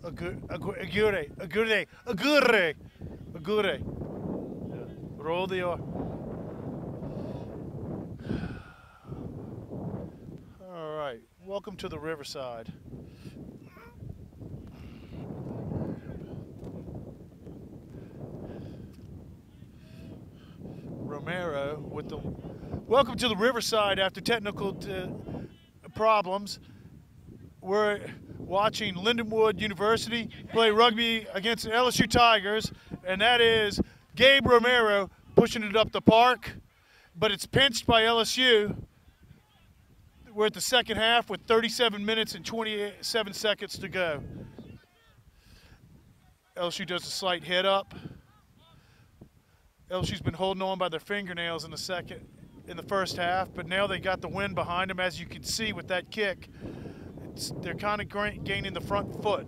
Agure. Roll the R. All right. Welcome to the Riverside. Romero with the welcome to the Riverside after technical problems. We're watching Lindenwood University play rugby against the LSU Tigers, and that is Gabe Romero pushing it up the park, but it's pinched by LSU. We're at the second half with 37 minutes and 27 seconds to go. LSU does a slight hit up. LSU's been holding on by their fingernails in the first half, but now they got the wind behind them, as you can see with that kick. They're kind of gaining the front foot.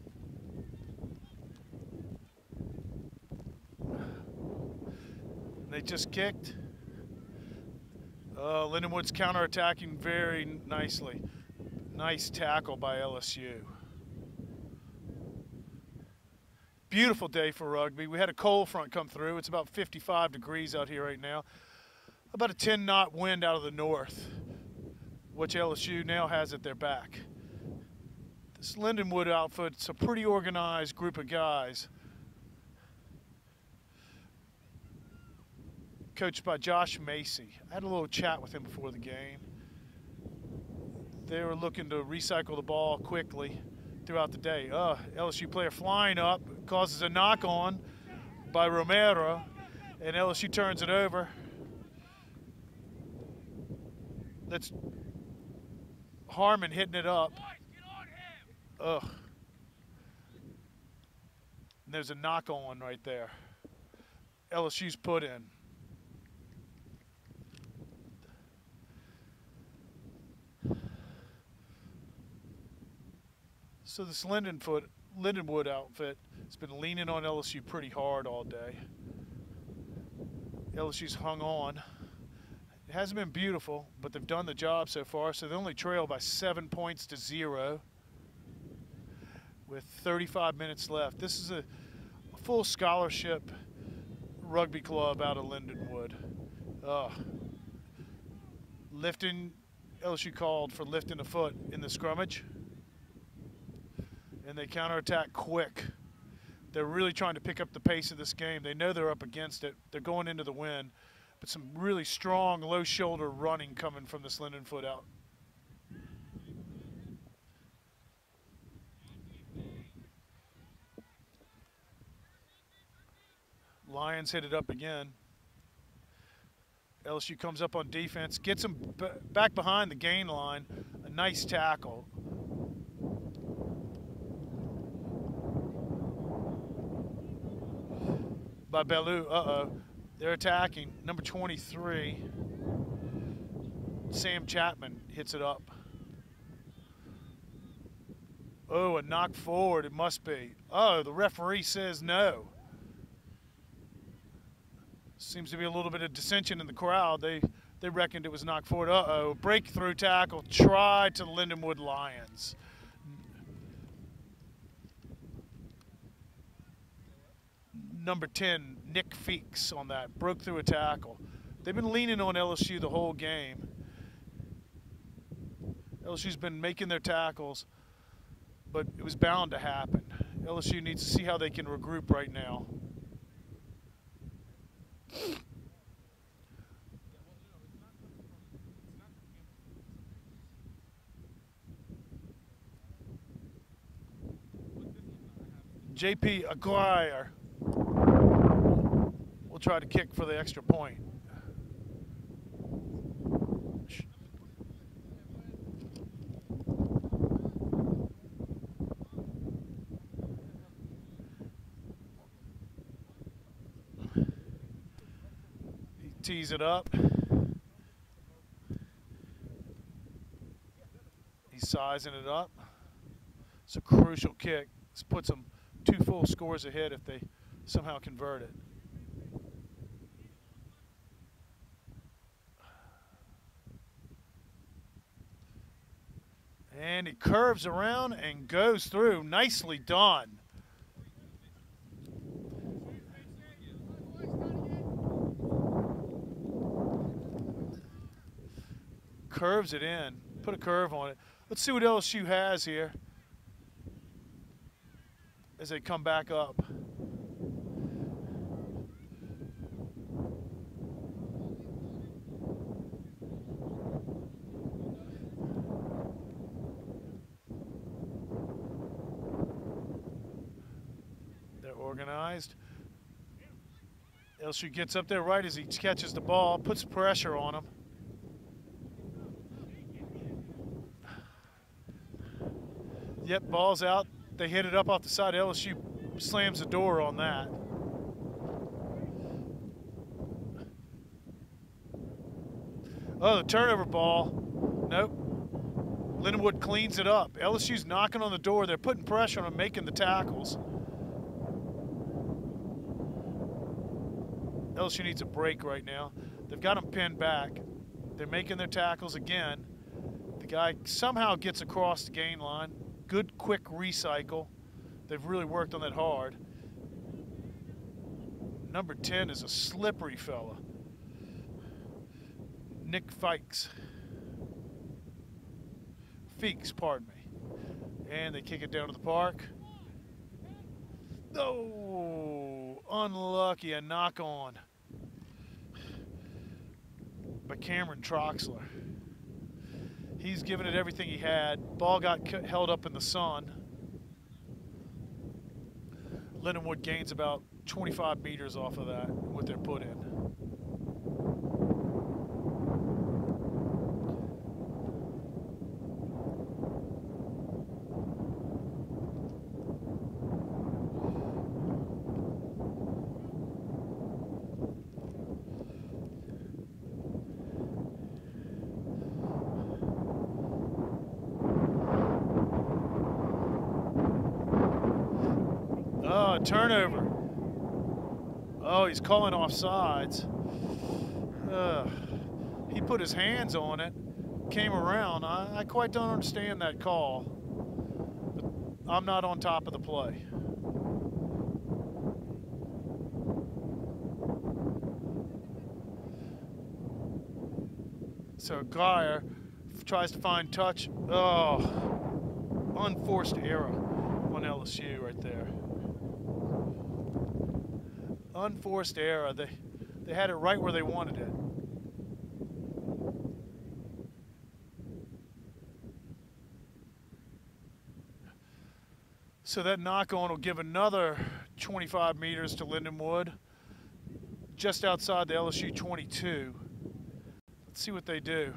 They just kicked. Lindenwood's counterattacking very nicely. Nice tackle by LSU. Beautiful day for rugby. We had a cold front come through. It's about 55 degrees out here right now. About a 10-knot wind out of the north, which LSU now has at their back. This Lindenwood outfit's a pretty organized group of guys, coached by Josh Macy. I had a little chat with him before the game. They were looking to recycle the ball quickly throughout the day. LSU player flying up, causes a knock on by Romero, and LSU turns it over. That's Harmon hitting it up. Ugh. And there's a knock on right there. LSU's put in. So this Lindenwood outfit has been leaning on LSU pretty hard all day. LSU's hung on. It hasn't been beautiful, but they've done the job so far, so they only trail by 7 points to 0 with 35 minutes left. This is a full scholarship rugby club out of Lindenwood. LSU called for lifting a foot in the scrummage, and they counterattack quick. They're really trying to pick up the pace of this game. They know they're up against it. They're going into the wind, but some really strong low shoulder running coming from this Lindenwood out. Lions hit it up again. LSU comes up on defense, gets them back behind the gain line. A nice tackle. By Bellew. They're attacking. Number 23, Sam Chapman, hits it up. Oh, a knock forward, it must be. Oh, the referee says no. Seems to be a little bit of dissension in the crowd. They reckoned it was knocked forward. Breakthrough tackle tried to the Lindenwood Lions. Number 10, Nick Feeks on that, broke through a tackle. They've been leaning on LSU the whole game. LSU's been making their tackles, but it was bound to happen. LSU needs to see how they can regroup right now. JP Aguirre will try to kick for the extra point. He tees it up. He's sizing it up. It's a crucial kick. This puts them 2 full scores ahead if they somehow convert it. And he curves around and goes through. Nicely done. Curves it in. Put a curve on it. Let's see what LSU has here as they come back up. They're organized. LSU gets up there right as he catches the ball, puts pressure on him. Yep, ball's out. They hit it up off the side. LSU slams the door on that. Oh, the turnover ball. Nope. Lindenwood cleans it up. LSU's knocking on the door. They're putting pressure on him, making the tackles. LSU needs a break right now. They've got him pinned back. They're making their tackles again. The guy somehow gets across the gain line. Good, quick recycle. They've really worked on that hard. Number 10 is a slippery fella. Nick Feeks, pardon me. And they kick it down to the park. Oh, unlucky, a knock on by Cameron Troxler. He's given it everything he had. Ball got held up in the sun. Lindenwood gains about 25 meters off of that, what they're put in. Turnover. Oh, he's calling offsides. He put his hands on it, came around. I quite don't understand that call, but I'm not on top of the play. So Geyer tries to find touch. Oh, unforced error on LSU right there. Unforced error. They had it right where they wanted it. So that knock-on will give another 25 meters to Lindenwood, just outside the LSU 22. Let's see what they do.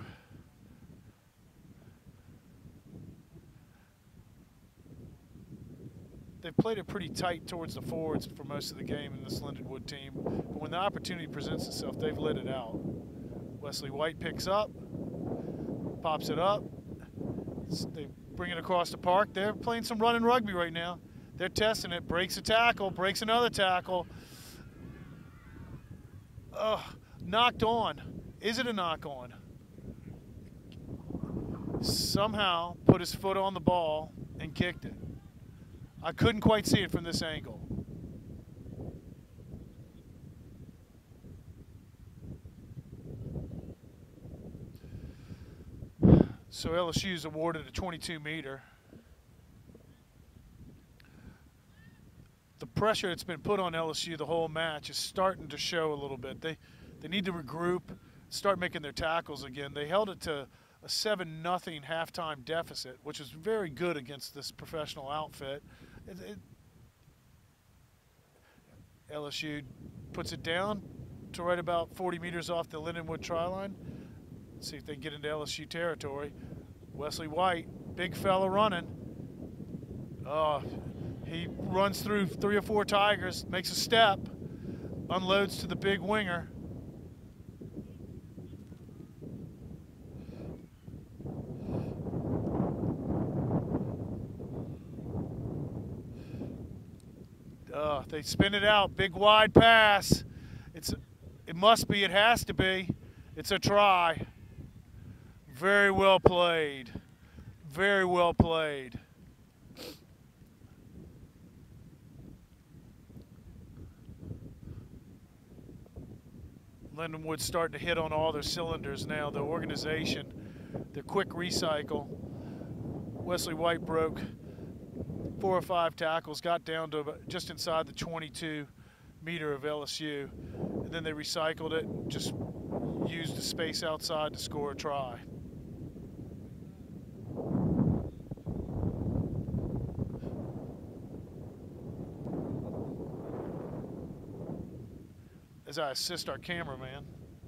They've played it pretty tight towards the forwards for most of the game in this Lindenwood team. But when the opportunity presents itself, they've lit it out. Wesley White picks up, pops it up. They bring it across the park. They're playing some running rugby right now. They're testing it. Breaks a tackle, breaks another tackle. Knocked on. Is it a knock on? Somehow put his foot on the ball and kicked it. I couldn't quite see it from this angle. So LSU is awarded a 22-meter. The pressure that's been put on LSU the whole match is starting to show a little bit. They need to regroup, start making their tackles again. They held it to a 7-0 halftime deficit, which is very good against this professional outfit. LSU puts it down to right about 40 meters off the Lindenwood try line. Let's see if they can get into LSU territory. Wesley White, big fella running. He runs through 3 or 4 Tigers, makes a step, unloads to the big winger. They spin it out, big wide pass. It must be, it has to be. It's a try. Very well played. Very well played. Lindenwood's starting to hit on all their cylinders now. The organization, their quick recycle. Wesley White broke 4 or 5 tackles, got down to just inside the 22-meter of LSU, and then they recycled it, just used the space outside to score a try. As I assist our cameraman.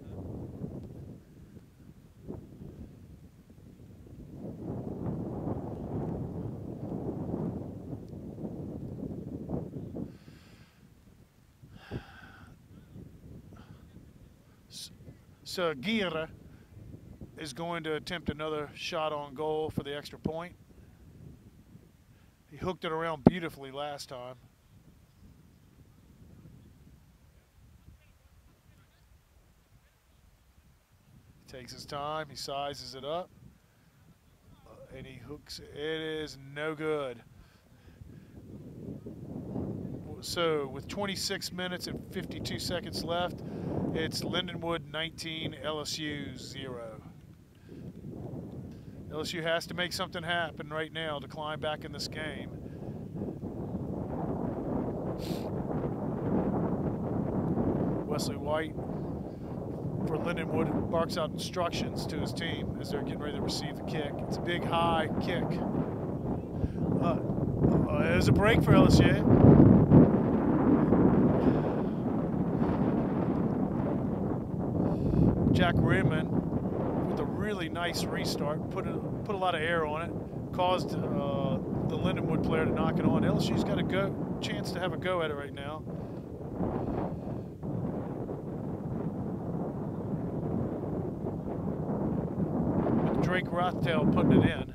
So Aguirre is going to attempt another shot on goal for the extra point. He hooked it around beautifully last time. He takes his time, he sizes it up, and he hooks it. It is no good. So with 26 minutes and 52 seconds left, it's Lindenwood 19, LSU 0. LSU has to make something happen right now to climb back in this game. Wesley White for Lindenwood barks out instructions to his team as they're getting ready to receive the kick. It's a big, high kick. There's a break for LSU. Jack Redmond with a really nice restart, put a lot of air on it, caused the Lindenwood player to knock it on. LSU's got a chance to have a go at it right now. With Drake Rothtail putting it in.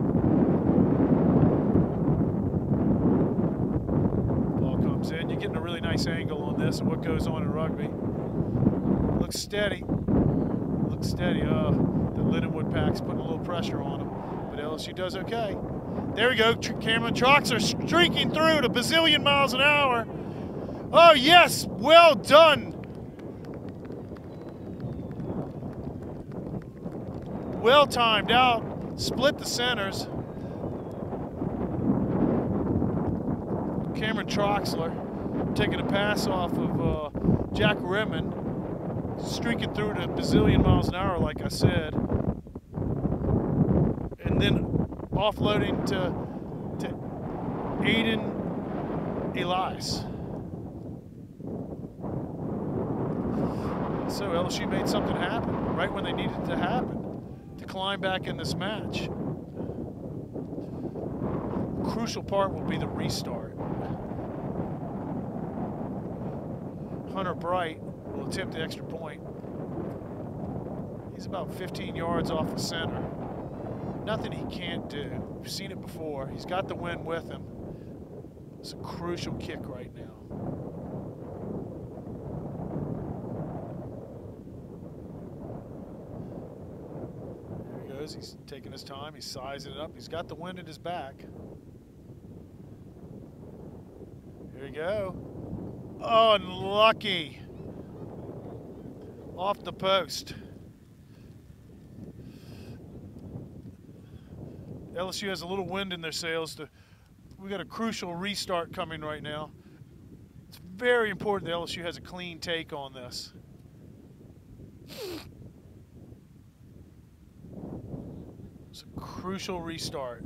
Ball comes in. You're getting a really nice angle on this and what goes on in rugby. Looks steady. Steady. The Lindenwood pack's putting a little pressure on him, but LSU does okay. There we go. Cameron Troxler streaking through to bazillion miles an hour. Oh yes, well done. Well timed out. Split the centers. Cameron Troxler taking a pass off of Jack Redmond. Streaking through to a bazillion miles an hour, like I said, and then offloading to Aiden Elias. So LSU made something happen right when they needed it to happen to climb back in this match. Crucial part will be the restart. Hunter Bright will attempt the extra point. He's about 15 yards off the center. Nothing he can't do. We've seen it before. He's got the wind with him. It's a crucial kick right now. There he goes. He's taking his time. He's sizing it up. He's got the wind at his back. Here we go. Oh, unlucky. Off the post. LSU has a little wind in their sails. We got a crucial restart coming right now. It's very important that LSU has a clean take on this. It's a crucial restart.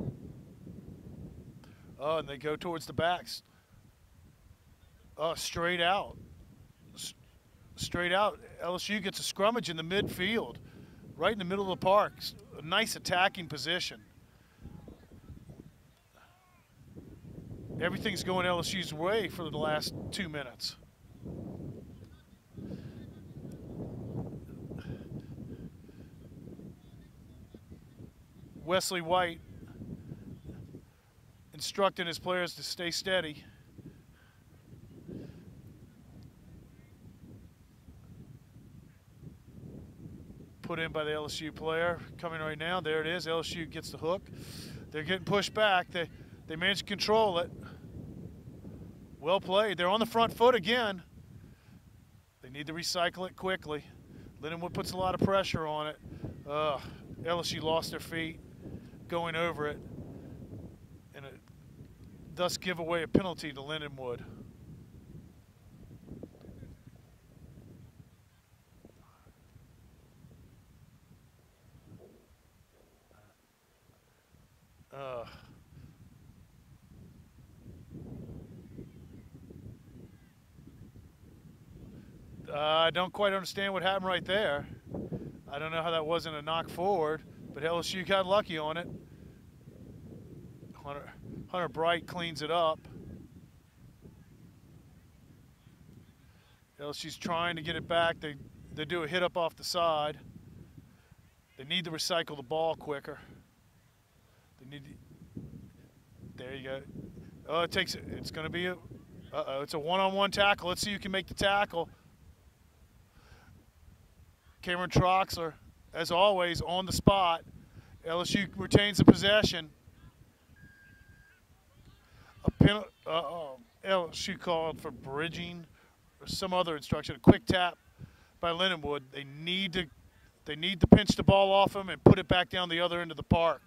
Oh, and they go towards the backs. Oh, straight out. Straight out. LSU gets a scrummage in the midfield, right in the middle of the park. A nice attacking position. Everything's going LSU's way for the last 2 minutes. Wesley White instructing his players to stay steady. Put in by the LSU player. Coming right now. There it is. LSU gets the hook. They're getting pushed back. They managed to control it. Well played. They're on the front foot again. They need to recycle it quickly. Lindenwood puts a lot of pressure on it. LSU lost their feet going over it, and it thus give away a penalty to Lindenwood. I don't quite understand what happened right there. I don't know how that wasn't a knock forward, but LSU got lucky on it. Hunter Bright cleans it up. LSU's trying to get it back. They do a hit up off the side. They need to recycle the ball quicker. There you go. Oh, it's going to be it's a one-on-one tackle. Let's see who can make the tackle. Cameron Troxler, as always, on the spot. LSU retains the possession. LSU called for bridging or some other instruction. A quick tap by Lindenwood. They need to pinch the ball off him and put it back down the other end of the park.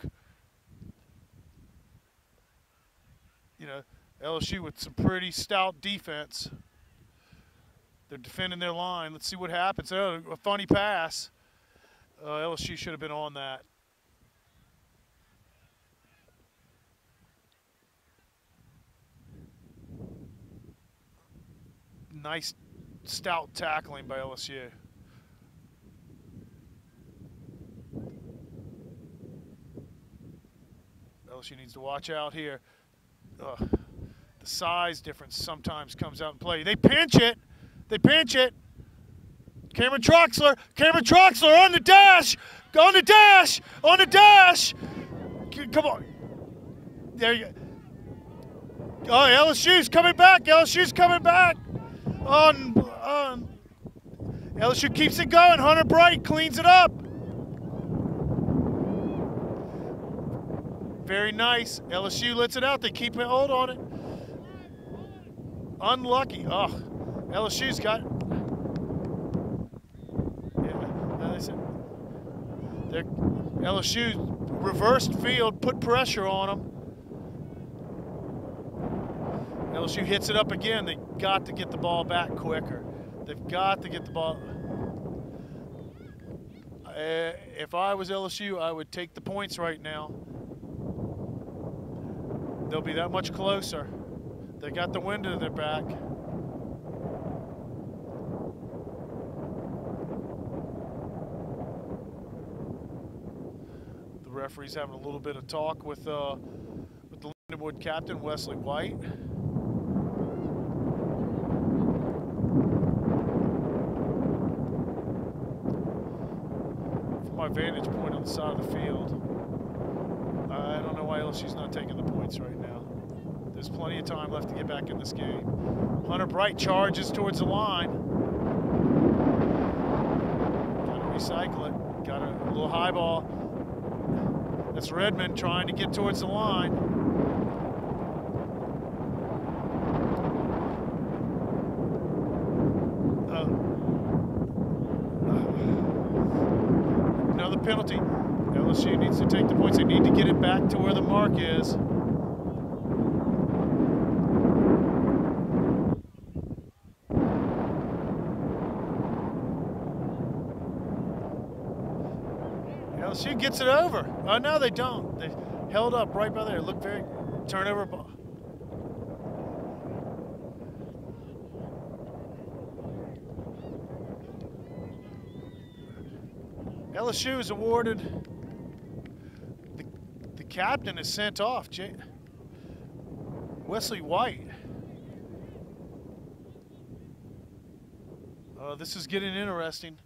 You know, LSU with some pretty stout defense. They're defending their line. Let's see what happens. Oh, a funny pass. LSU should have been on that. Nice, stout tackling by LSU. LSU needs to watch out here. The size difference sometimes comes out in play. They pinch it. They pinch it. Cameron Troxler on the dash. On the dash. On the dash. Come on. There you go. Oh, LSU's coming back. LSU's coming back. LSU keeps it going. Hunter Bright cleans it up. Very nice. LSU lets it out. They keep a hold on it. Unlucky. Oh, LSU's got. Yeah, LSU reversed field, put pressure on them. LSU hits it up again. They got to get the ball back quicker. They've got to get the ball. If I was LSU, I would take the points right now. They'll be that much closer. They got the wind in their back. The referee's having a little bit of talk with the Lindenwood captain, Wesley White. From my vantage point on the side of the field, I don't know why LSU's not taking the points right now. There's plenty of time left to get back in this game. Hunter Bright charges towards the line. Got to recycle it. Got a little high ball. That's Redmond trying to get towards the line. Another penalty. LSU needs to take the points. They need to get it back to where the mark is. LSU gets it over. Oh, no, they don't. They held up right by there. Look very turnover ball. LSU is awarded. The captain is sent off. Wesley White. This is getting interesting.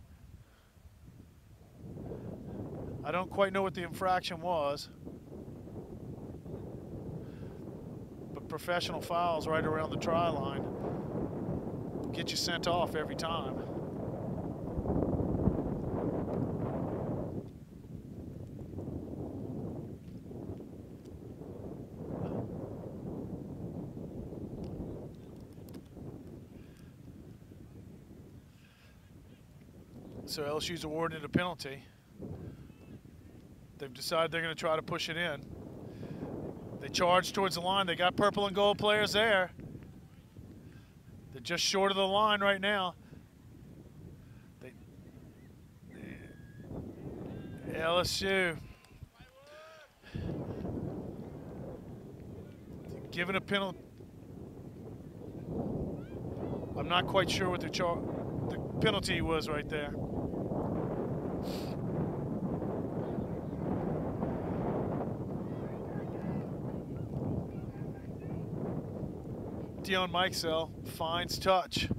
I don't quite know what the infraction was, but professional fouls right around the try line get you sent off every time. So LSU's awarded a penalty. They've decided they're going to try to push it in. They charge towards the line. They got purple and gold players there. They're just short of the line right now. LSU given a penalty. I'm not quite sure what the penalty was right there. Dion Mikesell finds touch.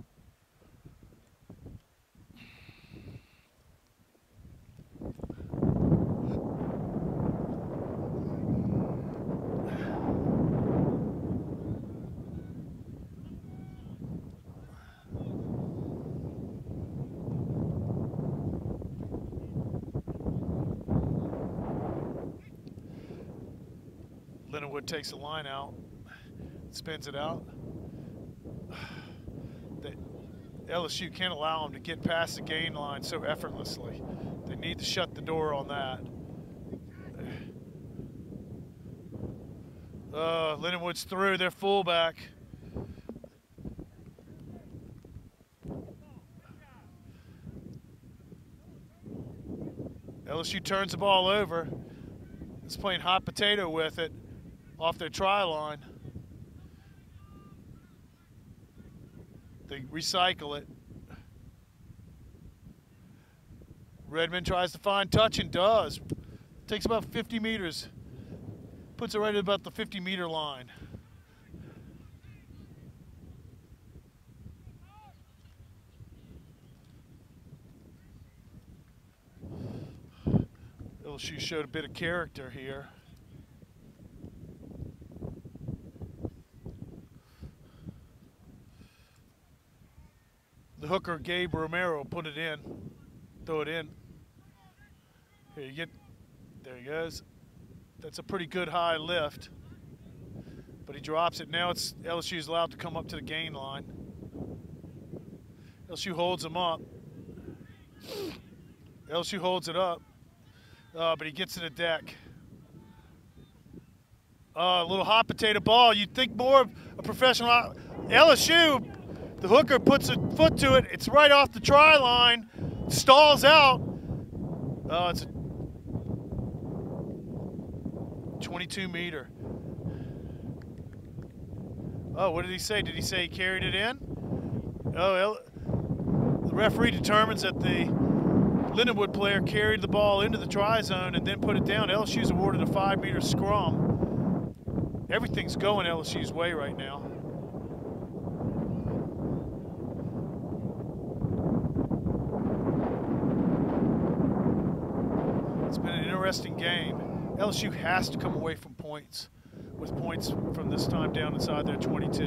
Lindenwood takes the line out, spins it out. LSU can't allow them to get past the gain line so effortlessly. They need to shut the door on that. Lindenwood's through, their fullback. LSU turns the ball over. It's playing hot potato with it off their try line. They recycle it. Redmond tries to find touch and does. Takes about 50 meters. Puts it right at about the 50-meter line. LSU showed a bit of character here. The hooker, Gabe Romero, put it in, throw it in. Here you get, there he goes. That's a pretty good high lift, but he drops it. Now it's LSU's allowed to come up to the gain line. LSU holds him up. LSU holds it up, but he gets to the deck. A little hot potato ball. You'd think more of a professional. LSU, the hooker puts a foot to it. It's right off the try line. Stalls out. It's a 22-meter. Oh, what did he say? Did he say he carried it in? Oh, the referee determines that the Lindenwood player carried the ball into the try zone and then put it down. LSU's awarded a 5-meter scrum. Everything's going LSU's way right now. It's been an interesting game. LSU has to come away from points, with points from this time down inside their 22.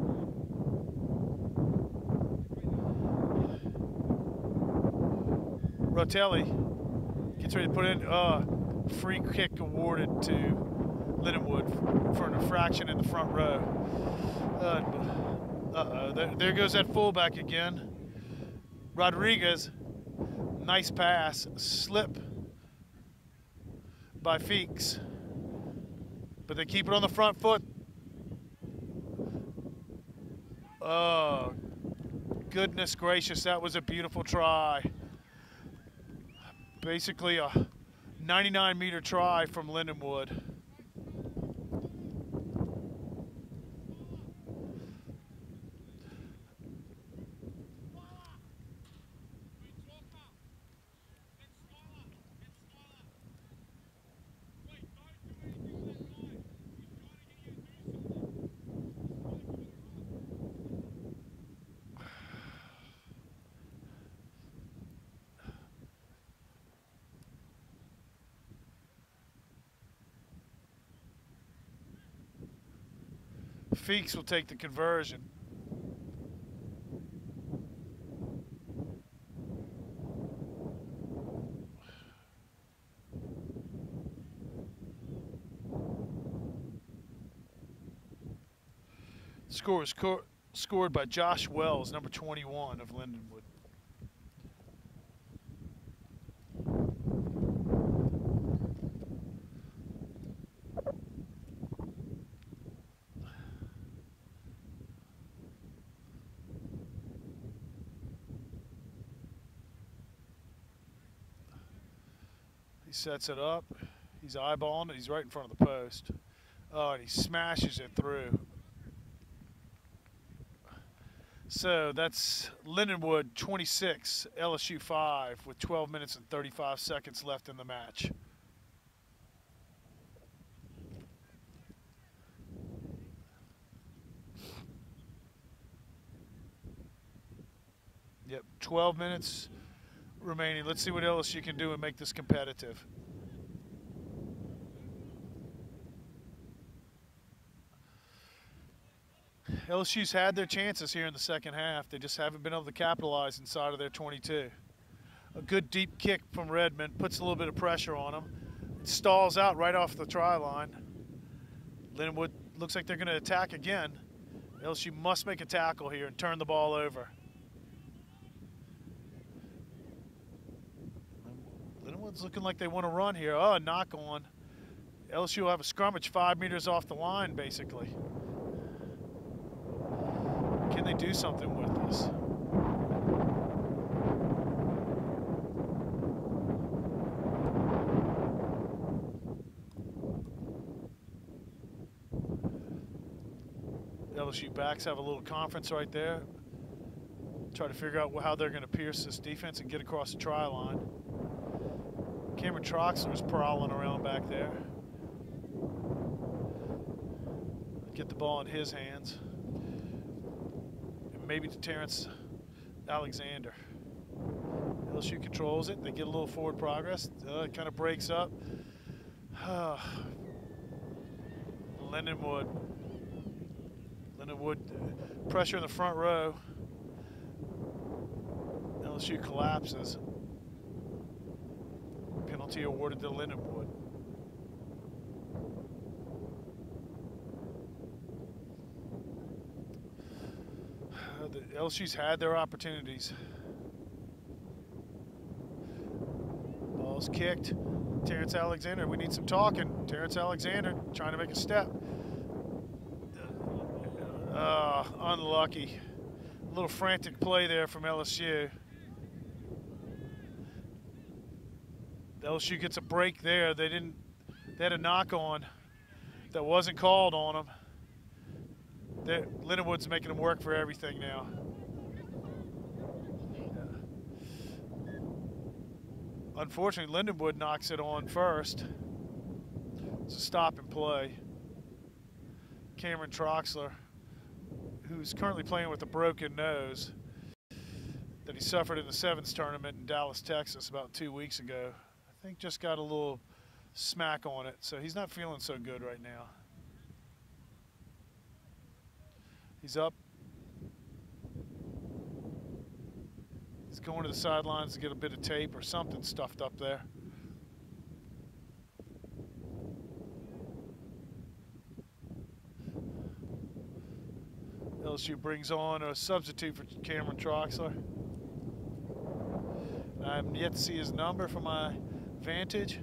Rotelli gets ready to put in free kick awarded to Lindenwood for an infraction in the front row. There goes that fullback again. Rodriguez, nice pass, slip by Feeks, but they keep it on the front foot. Oh, goodness gracious, that was a beautiful try. Basically a 99-meter try from Lindenwood. Feeks will take the conversion. Score is scored by Josh Wells, number 21 of Lindenwood. sets it up. He's eyeballing it. He's right in front of the post. Oh, and he smashes it through. So that's Lindenwood 26, LSU 5, with 12 minutes and 35 seconds left in the match. Yep, 12 minutes remaining. Let's see what LSU can do and make this competitive. LSU's had their chances here in the second half. They just haven't been able to capitalize inside of their 22. A good deep kick from Redmond puts a little bit of pressure on them. It stalls out right off the try line. Lindenwood looks like they're going to attack again. LSU must make a tackle here and turn the ball over. Lindenwood's looking like they want to run here. Oh, knock on. LSU will have a scrummage 5 meters off the line, basically. Can they do something with this? LSU backs have a little conference right there. Try to figure out how they're going to pierce this defense and get across the try line. Cameron Troxler's prowling around back there. Get the ball in his hands. And maybe to Terrence Alexander. LSU controls it. They get a little forward progress. It kind of breaks up. Lindenwood pressure in the front row. LSU collapses. Penalty awarded to Lindenwood. The LSU's had their opportunities. Ball's kicked. Terrence Alexander, we need some talking. Terrence Alexander trying to make a step. Unlucky. A little frantic play there from LSU. LSU gets a break there. They had a knock on that wasn't called on them. Lindenwood's making them work for everything now. Unfortunately, Lindenwood knocks it on first. It's a stop and play. Cameron Troxler, who's currently playing with a broken nose that he suffered in the Sevens tournament in Dallas, Texas about 2 weeks ago. I think just got a little smack on it, so he's not feeling so good right now. He's up. He's going to the sidelines to get a bit of tape or something stuffed up there. LSU brings on a substitute for Cameron Troxler. I haven't yet to see his number from my vantage.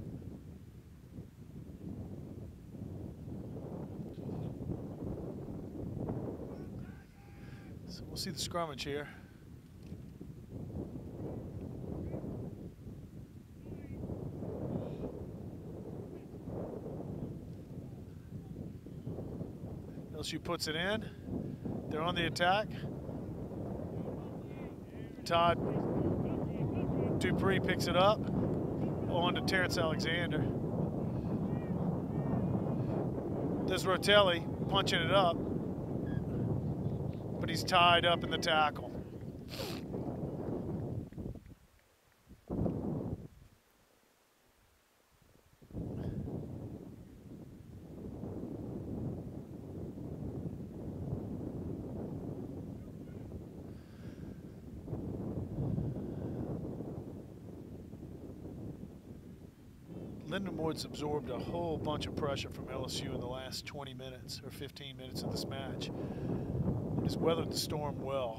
So we'll see the scrummage here. LSU puts it in. They're on the attack. Todd Dupree picks it up. On to Terrence Alexander. There's Rotelli punching it up, but he's tied up in the tackle. Lindenwood's absorbed a whole bunch of pressure from LSU in the last 20 minutes or 15 minutes of this match. And has weathered the storm well.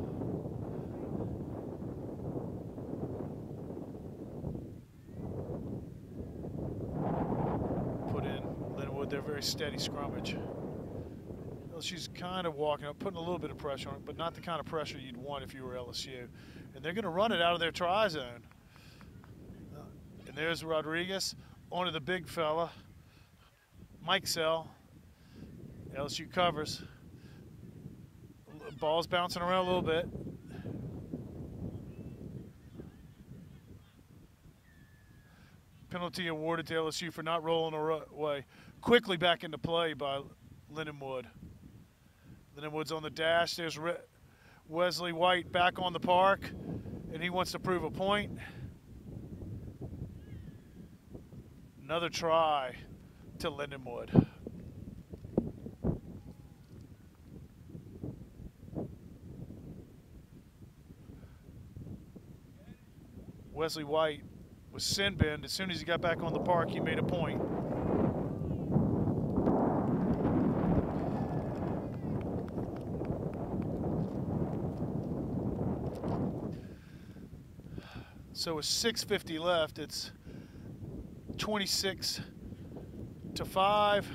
Put in Lindenwood, they're very steady scrummage. LSU's kind of walking up, putting a little bit of pressure on it, but not the kind of pressure you'd want if you were LSU. And they're going to run it out of their try zone. And there's Rodriguez onto the big fella, Mike Sell. LSU covers. Ball's bouncing around a little bit. Penalty awarded to LSU for not rolling away. Quickly back into play by Lindenwood. Lindenwood's on the dash. There's Wesley White back on the park, and he wants to prove a point. Another try to Lindenwood. Wesley White was sin binned. As soon as he got back on the park, he made a point. So with 6:50 left, it's 26-5.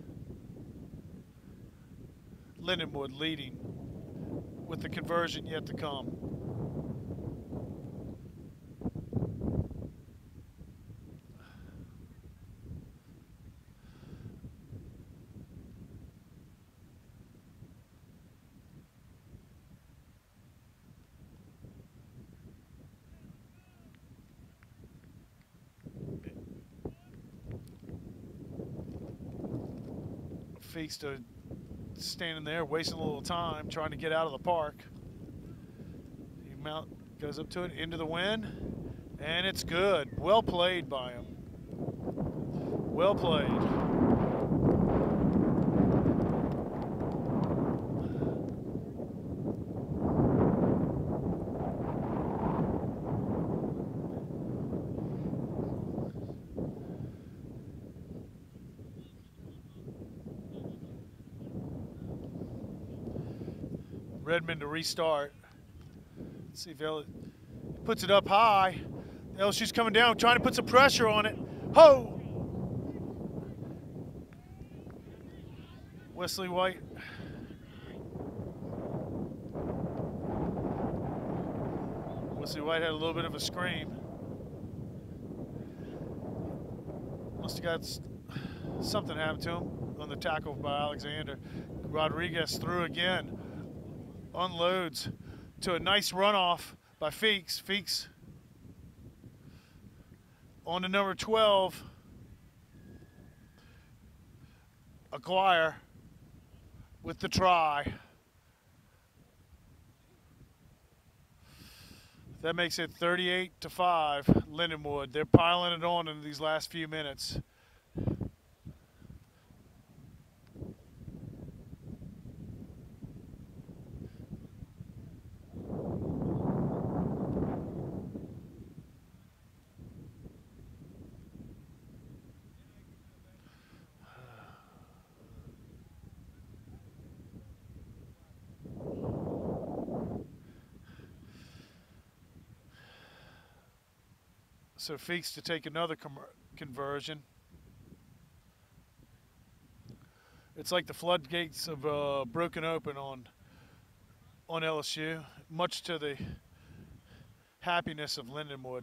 Lindenwood leading with the conversion yet to come. Feast standing there, wasting a little time, trying to get out of the park. He goes up to it, into the wind, and it's good. Well played by him. Well played. Redmond to restart. Let's see if he puts it up high. LSU's coming down, trying to put some pressure on it. Ho! Wesley White. Wesley White had a little bit of a scream. Must have got something happened to him on the tackle by Alexander. Rodriguez threw again. Unloads to a nice runoff by Feeks. Feeks on to number 12. Aguirre with the try. That makes it 38-5, Lindenwood. They're piling it on in these last few minutes. So Feeks to take another conversion. It's like the floodgates have broken open on LSU, much to the happiness of Lindenwood.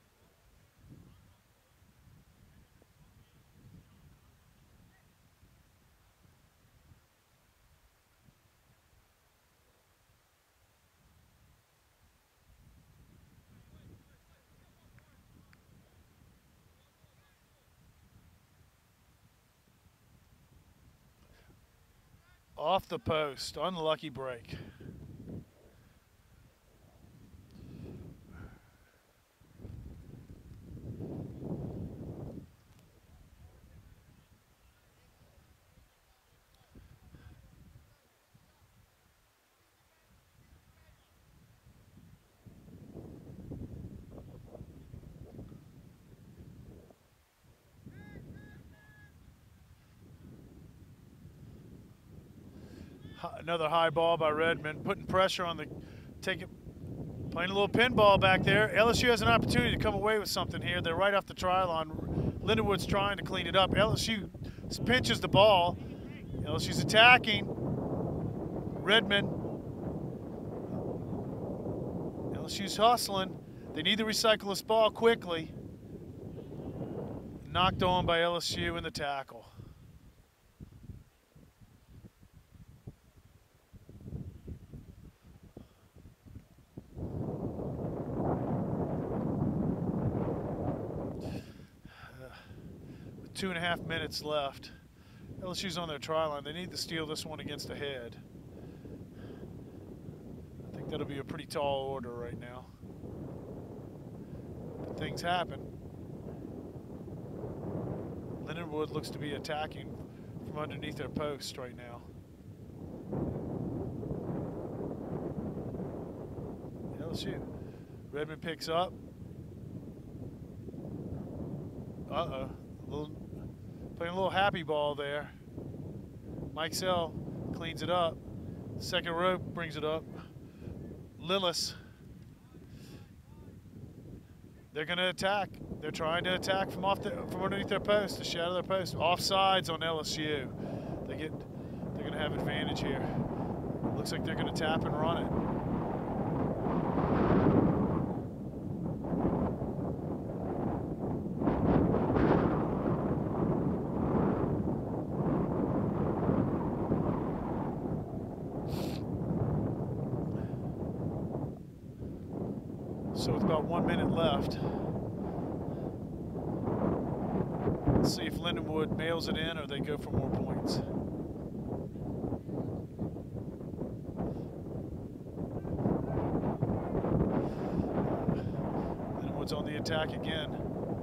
Off the post, unlucky break. Another high ball by Redmond, putting pressure on playing a little pinball back there. LSU has an opportunity to come away with something here. They're right off the try line. Lindenwood's trying to clean it up. LSU pinches the ball. LSU's attacking. Redmond. LSU's hustling. They need to recycle this ball quickly. Knocked on by LSU in the tackle. With 2.5 minutes left. LSU's on their try line. They need to steal this one against the head. I think that'll be a pretty tall order right now. But things happen. Lindenwood looks to be attacking from underneath their post right now. LSU. Redmond picks up. Uh-oh. Playing a little happy ball there. Mike Sell cleans it up. Second row brings it up. Lillis. They're going to attack. They're trying to attack from underneath their post, the shadow of their post. Offsides on LSU. They're going to have advantage here. Looks like they're going to tap and run it. So with about 1 minute left, let's see if Lindenwood mails it in or they go for more points. Lindenwood's on the attack again.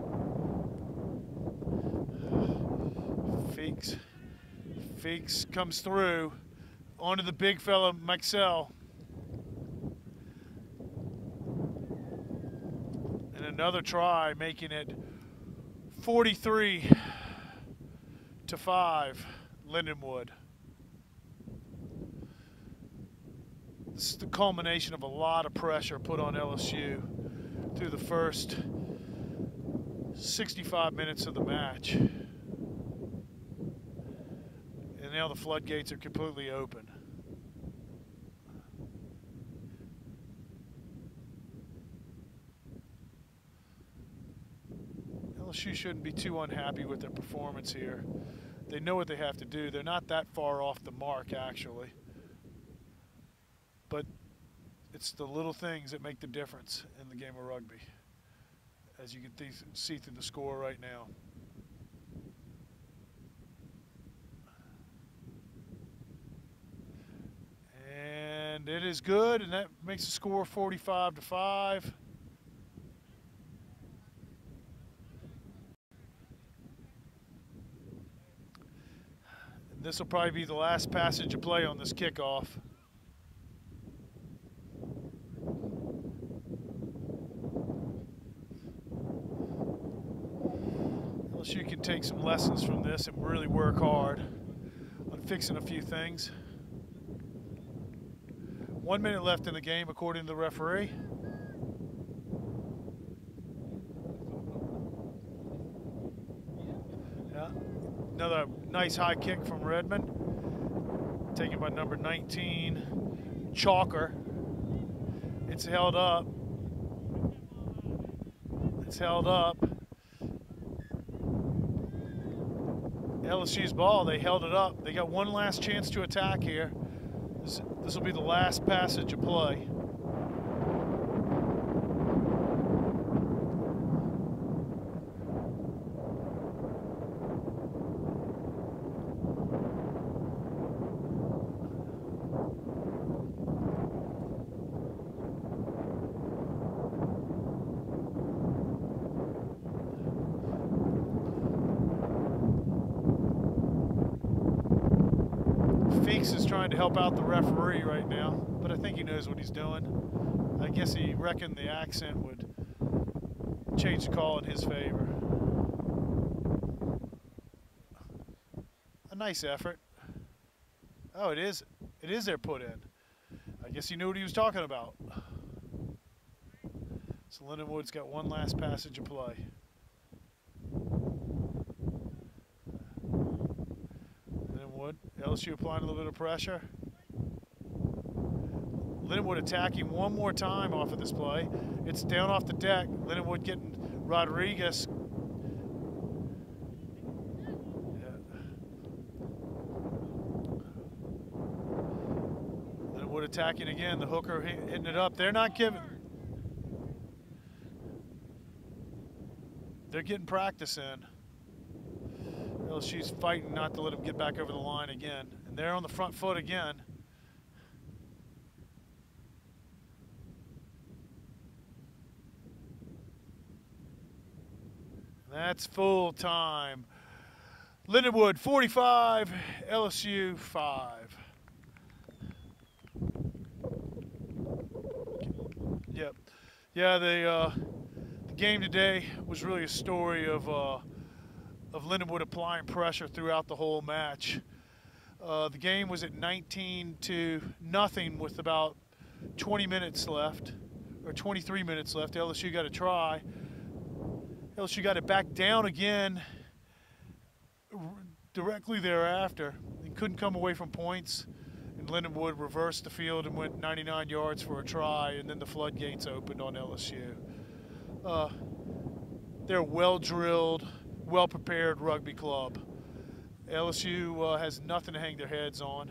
Feeks comes through onto the big fella, Maxell. Another try, making it 43-5, Lindenwood. This is the culmination of a lot of pressure put on LSU through the first 65 minutes of the match. And now the floodgates are completely open. LSU shouldn't be too unhappy with their performance here. They know what they have to do. They're not that far off the mark, actually. But it's the little things that make the difference in the game of rugby, as you can see through the score right now. And it is good, and that makes the score 45-5. This will probably be the last passage of play on this kickoff. LSU can take some lessons from this and really work hard on fixing a few things. 1 minute left in the game, according to the referee. Yeah. Another nice high kick from Redmond, taken by number 19, Chalker. It's held up. It's held up. LSU's ball, they held it up. They got one last chance to attack here. This will be the last passage of play. Feeks is trying to help out the referee right now, but I think he knows what he's doing. I guess he reckoned the accent would change the call in his favor. A nice effort. Oh, it is their put in. I guess he knew what he was talking about. So Lindenwood's got one last passage of play. LSU applying a little bit of pressure. Lindenwood attacking one more time off of this play. It's down off the deck. Lindenwood getting Rodriguez attacking again. The hooker hitting it up. They're not giving. They're getting practice in. LSU's fighting not to let them get back over the line again. And they're on the front foot again. That's full time. Lindenwood 45, LSU 5. Yep. Yeah, the game today was really a story of Lindenwood applying pressure throughout the whole match. The game was at 19-0 with about 20 minutes left, or 23 minutes left. LSU got a try. LSU got it back down again directly thereafter. He couldn't come away from points, and Lindenwood reversed the field and went 99 yards for a try, and then the floodgates opened on LSU. They're a well-drilled, well-prepared rugby club. LSU has nothing to hang their heads on.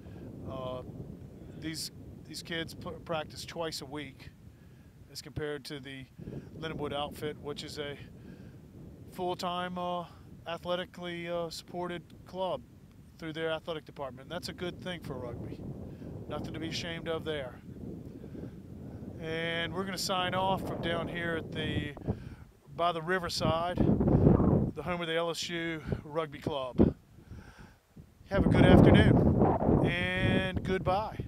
These kids practice twice a week as compared to the Lindenwood outfit, which is a full-time athletically supported club through their athletic department. And that's a good thing for rugby. Nothing to be ashamed of there. And we're going to sign off from down here at by the Riverside, the home of the LSU Rugby Club. Have a good afternoon and goodbye.